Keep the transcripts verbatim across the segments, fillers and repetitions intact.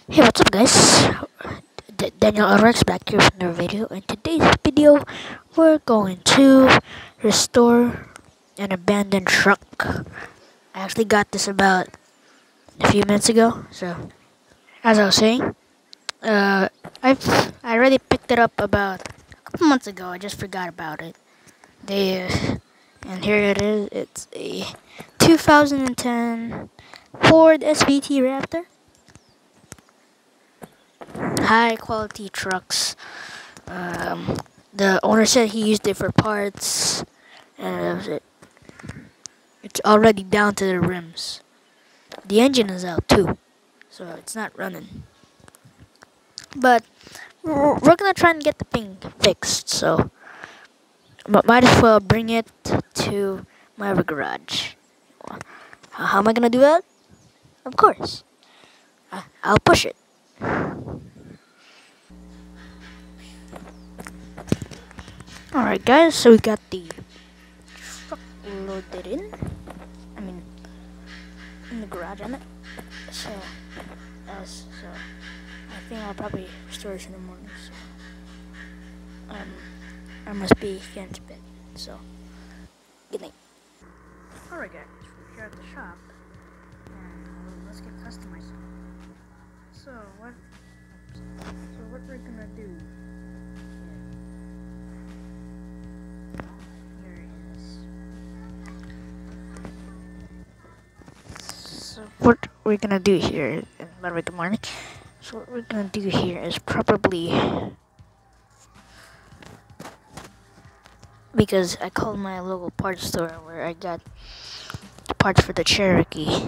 Hey, what's up, guys? D- Daniel Rex back here with another video. In today's video, we're going to restore an abandoned truck. I actually got this about a few minutes ago. So, as I was saying, uh, I've I already picked it up about a couple months ago. I just forgot about it. They uh, and here it is. It's a two thousand ten Ford S V T Raptor. High quality trucks. Um, the owner said he used it for parts, and that was it. It's already down to the rims. The engine is out too, so it's not running. But we're we're gonna try and get the thing fixed. So might as well bring it to my other garage. How am I gonna do that? Of course, I, I'll push it. All right, guys. So we got the truck loaded in. I mean, in the garage on it. So, as so, I think I'll probably restore it in the morning. So, um, I must be getting to bed. So, good night. Alright, guys, we're here at the shop, and let's get customizing. So, what? So, what we're gonna do? Here it is. So, what we're gonna do here? And by the way, good morning. So, what we're gonna do here is probably. Because I called my local parts store where I got the parts for the Cherokee.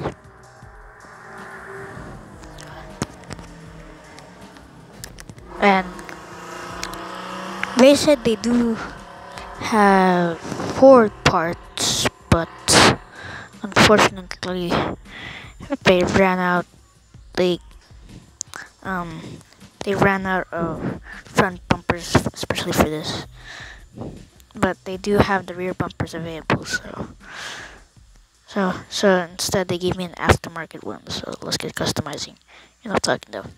And they said they do have Ford parts, but unfortunately they ran out. They um they ran out of front bumpers, especially for this. But they do have the rear bumpers available, so so so instead they gave me an aftermarket one. So let's get customizing. You know what I'm talking though.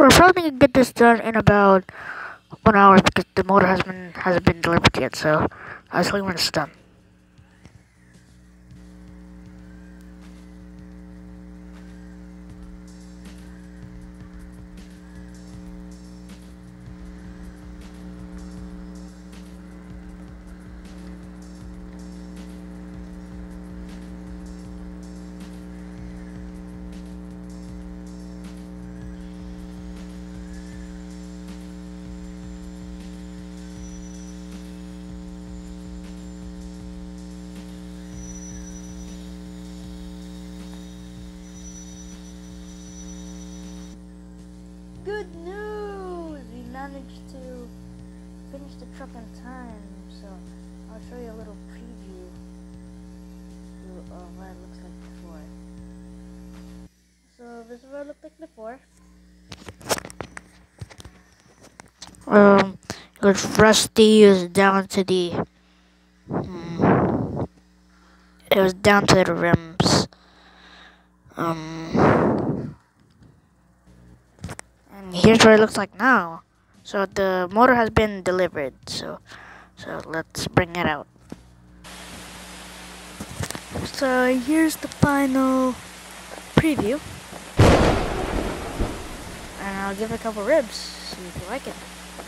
we're probably gonna get this done in about one hour because the motor has been hasn't been delivered yet. So I'll tell you when it's done. Good news! We managed to finish the truck on time, so I'll show you a little preview of what it looks like before. So this is what it looked like before. Um, it was rusty. It was down to the. Hmm, it was down to the rims. Um. And here's what it looks like now. So the motor has been delivered. So, so let's bring it out. So here's the final preview, and I'll give it a couple ribs. See if you like it.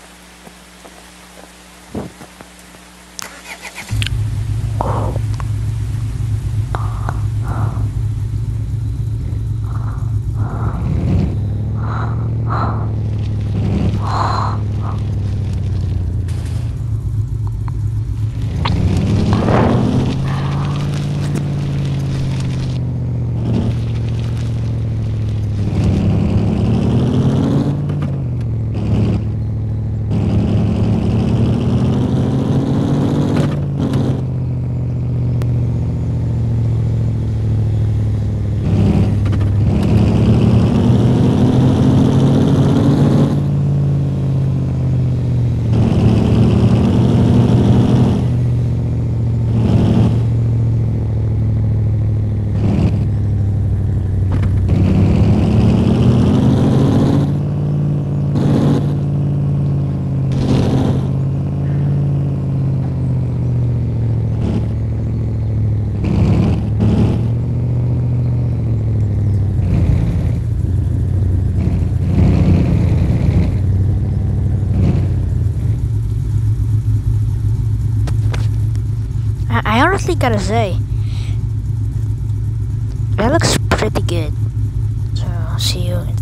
I honestly gotta say, that looks pretty good. So I'll see you in